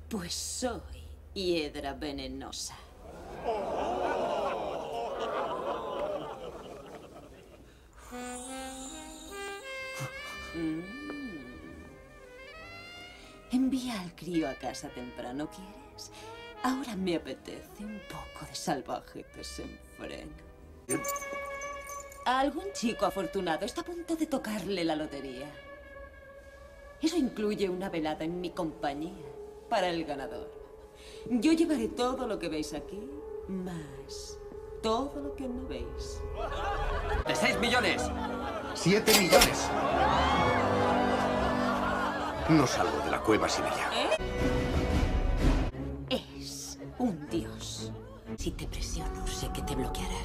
Pues soy hiedra venenosa. Envía al crío a casa temprano, ¿quieres? Ahora me apetece un poco de salvaje desenfreno. Algún chico afortunado está a punto de tocarle la lotería. Eso incluye una velada en mi compañía para el ganador. Yo llevaré todo lo que veis aquí, más todo lo que no veis. ¡De 6 millones! 7 millones. No salgo de la cueva sin ella. Es un dios. Si te presiono, sé que te bloqueará.